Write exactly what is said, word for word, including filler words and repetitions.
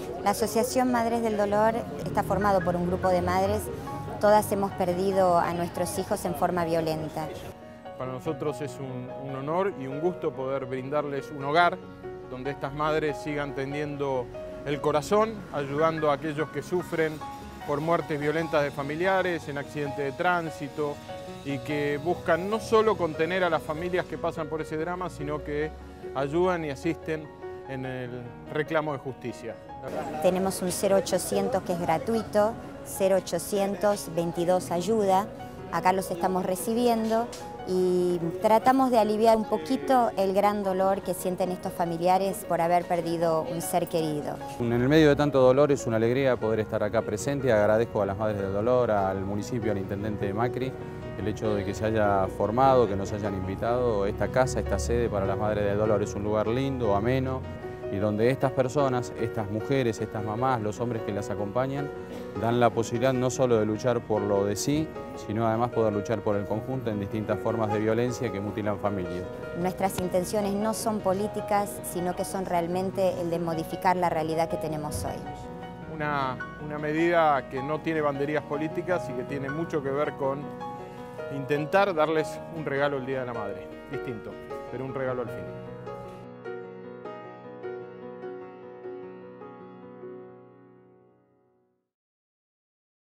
La Asociación Madres del Dolor está formado por un grupo de madres. Todas hemos perdido a nuestros hijos en forma violenta. Para nosotros es un, un honor y un gusto poder brindarles un hogar donde estas madres sigan tendiendo el corazón, ayudando a aquellos que sufren por muertes violentas de familiares, en accidentes de tránsito, y que buscan no solo contener a las familias que pasan por ese drama, sino que ayudan y asisten en el reclamo de justicia. Tenemos un cero ochocientos que es gratuito, cero ochocientos veintidós ayuda. Acá los estamos recibiendo y tratamos de aliviar un poquito el gran dolor que sienten estos familiares por haber perdido un ser querido. En el medio de tanto dolor es una alegría poder estar acá presente. Agradezco a las Madres del Dolor, al municipio, al intendente Macri, el hecho de que se haya formado, que nos hayan invitado. Esta casa, esta sede para las Madres del Dolor es un lugar lindo, ameno, y donde estas personas, estas mujeres, estas mamás, los hombres que las acompañan, dan la posibilidad no solo de luchar por lo de sí, sino además poder luchar por el conjunto en distintas formas de violencia que mutilan familias. Nuestras intenciones no son políticas, sino que son realmente el de modificar la realidad que tenemos hoy. Una, una medida que no tiene banderías políticas y que tiene mucho que ver con intentar darles un regalo el Día de la Madre, distinto, pero un regalo al fin.